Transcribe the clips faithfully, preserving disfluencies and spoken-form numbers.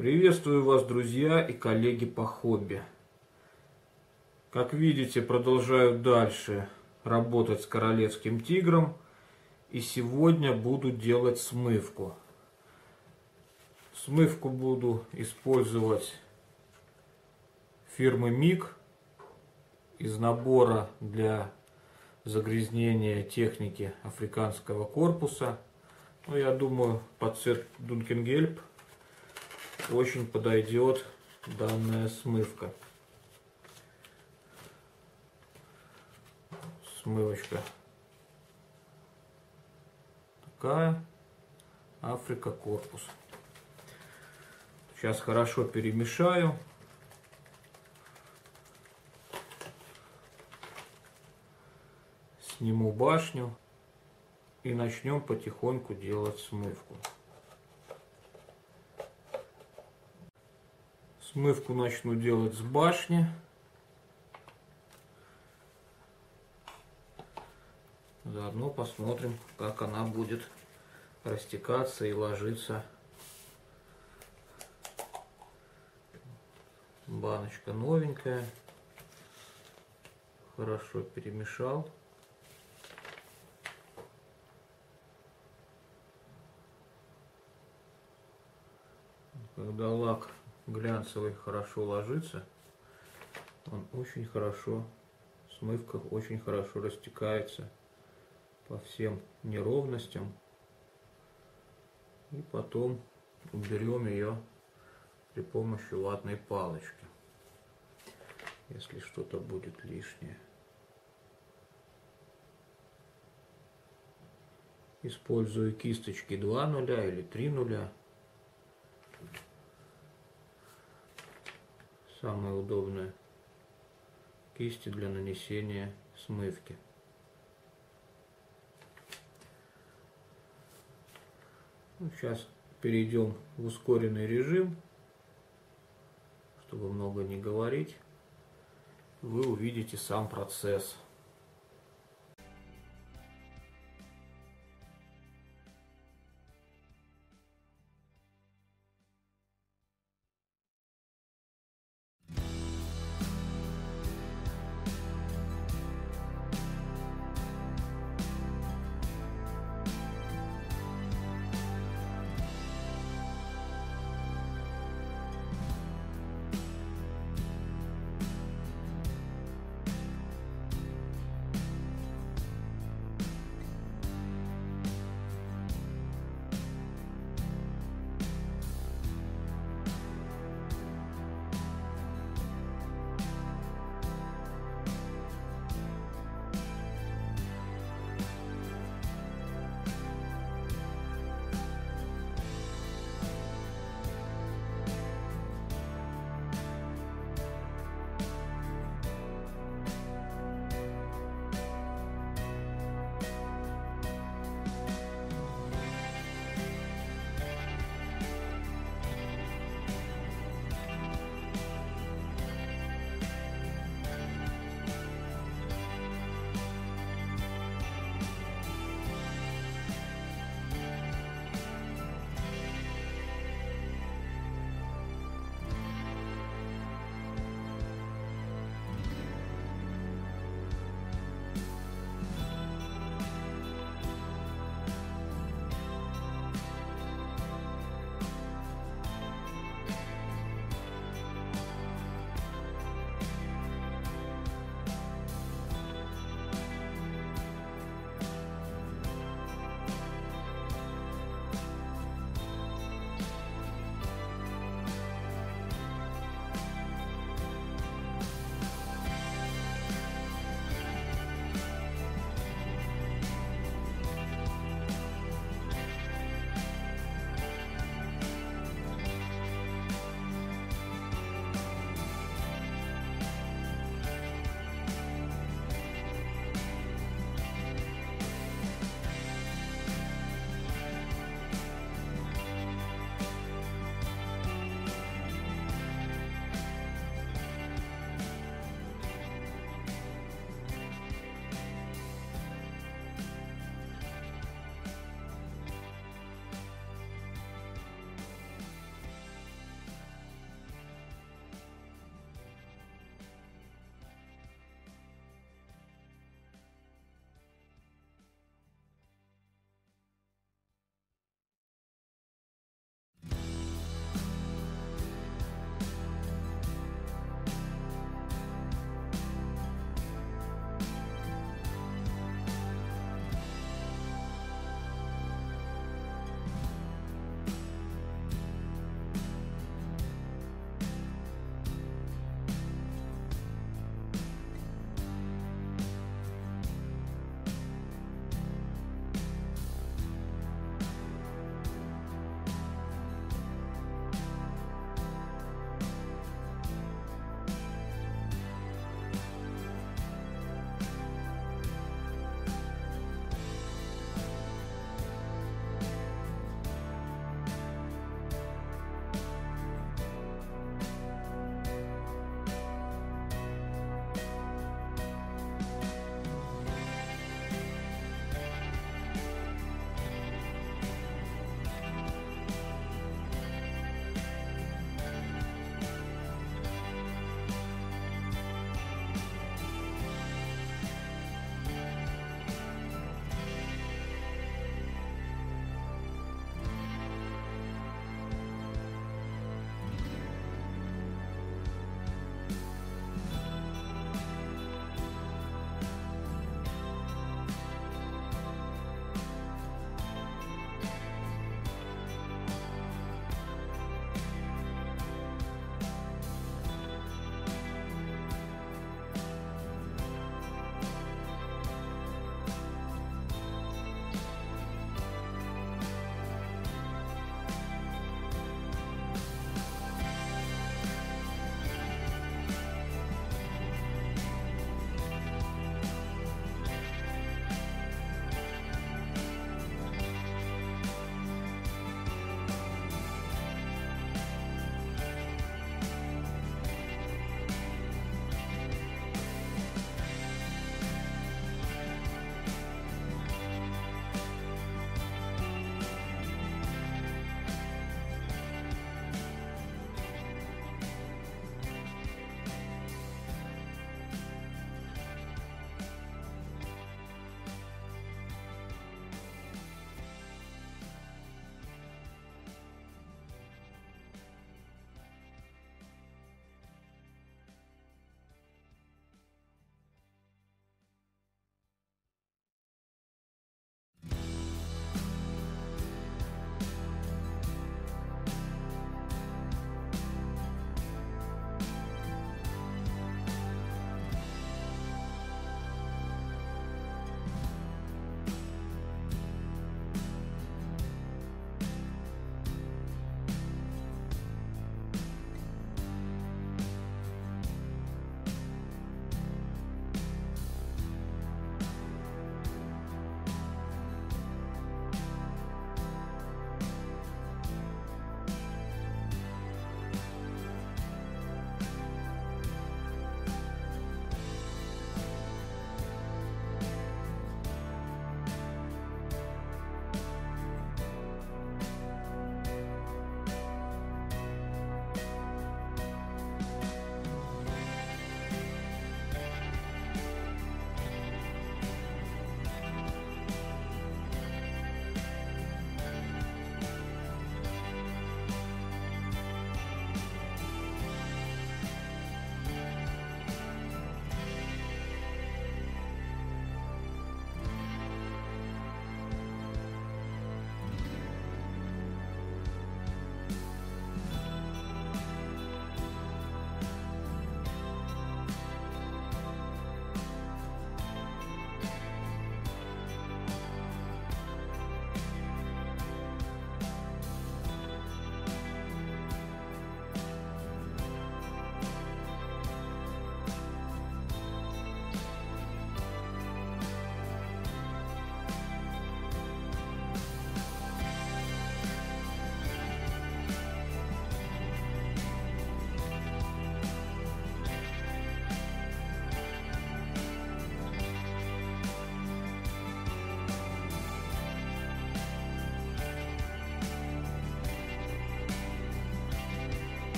Приветствую вас, друзья и коллеги по хобби. Как видите, продолжаю дальше работать с королевским тигром. И сегодня буду делать смывку. Смывку буду использовать фирмы Миг из набора для загрязнения техники африканского корпуса. Ну, я думаю, под цвет Dunkelgelb очень подойдет данная смывка. Смывочка такая, Африка корпус. Сейчас хорошо перемешаю. Сниму башню и начнем потихоньку делать смывку. Смывку начну делать с башни. Заодно посмотрим, как она будет растекаться и ложиться. Баночка новенькая. Хорошо перемешал. Когда лак глянцевый хорошо ложится, он очень хорошо, смывка очень хорошо растекается по всем неровностям. И потом уберем ее при помощи ватной палочки, если что-то будет лишнее. Использую кисточки два нуля или три нуля. Самые удобные кисти для нанесения смывки. Ну, сейчас перейдем в ускоренный режим, чтобы много не говорить. Вы увидите сам процесс.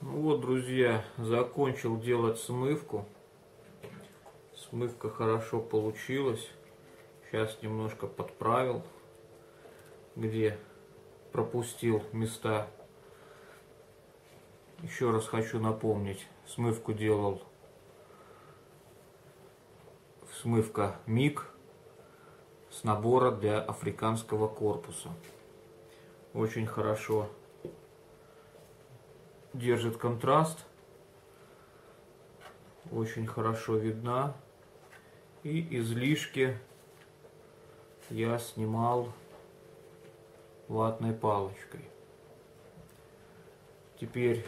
Ну вот, друзья, закончил делать смывку. Смывка хорошо получилась. Сейчас немножко подправил, где пропустил места. Еще раз хочу напомнить, смывку делал смывка МИГ с набора для африканского корпуса. Очень хорошо держит контраст, очень хорошо видна, и излишки я снимал ватной палочкой. Теперь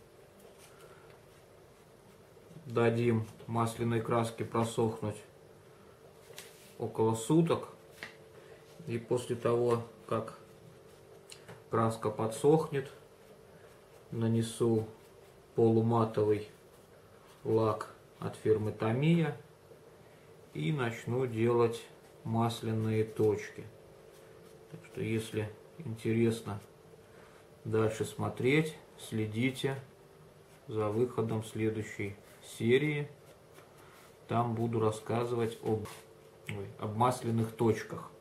дадим масляной краске просохнуть около суток, и после того, как краска подсохнет, нанесу полуматовый лак от фирмы Tamiya и начну делать масляные точки. Так что, если интересно дальше смотреть, следите за выходом следующей серии. Там буду рассказывать об, ой, об масляных точках.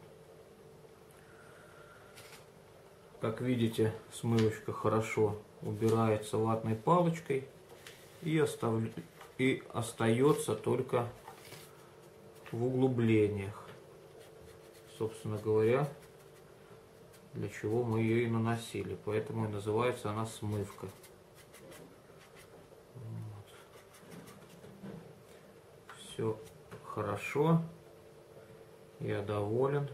Как видите, смывочка хорошо убирается ватной палочкой, и, остав... и остается только в углублениях. Собственно говоря, для чего мы ее и наносили. Поэтому и называется она смывка. Вот. Все хорошо. Я доволен.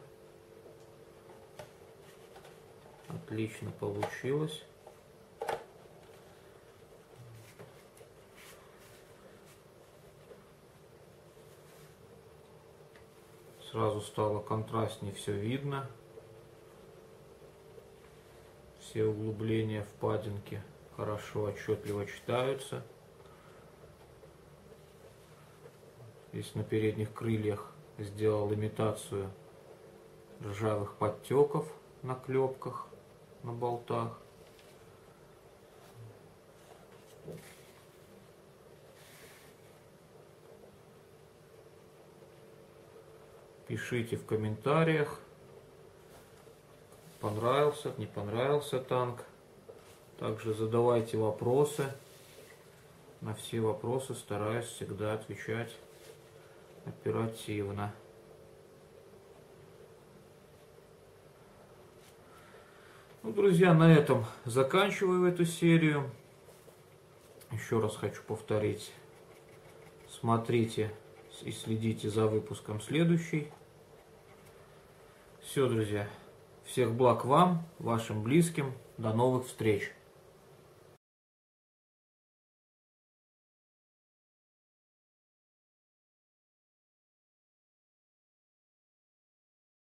Отлично получилось. Сразу стало контрастнее, все видно. Все углубления, впадинки хорошо, отчетливо читаются. Здесь на передних крыльях сделал имитацию ржавых подтеков на клепках, на болтах. Пишите в комментариях, понравился, не понравился танк. Также задавайте вопросы. На все вопросы стараюсь всегда отвечать оперативно. Ну, друзья, на этом заканчиваю эту серию. Еще раз хочу повторить. Смотрите и следите за выпуском следующей. Все, друзья. Всех благ вам, вашим близким. До новых встреч.